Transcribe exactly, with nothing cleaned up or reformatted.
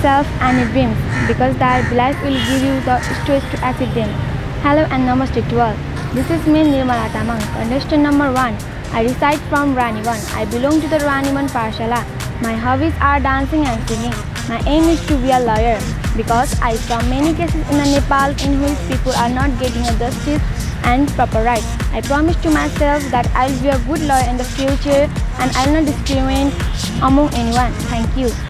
yourself any dreams because that belief will give you the strength to achieve them. Hello and namaste to all. This is me Nirmala Tamang, contestant number one. I reside from Raniwan. I belong to the Raniwan Parshala. My hobbies are dancing and singing. My aim is to be a lawyer because I saw many cases in Nepal in which people are not getting a justice and proper rights. I promise to myself that I will be a good lawyer in the future and I will not discriminate among anyone. Thank you.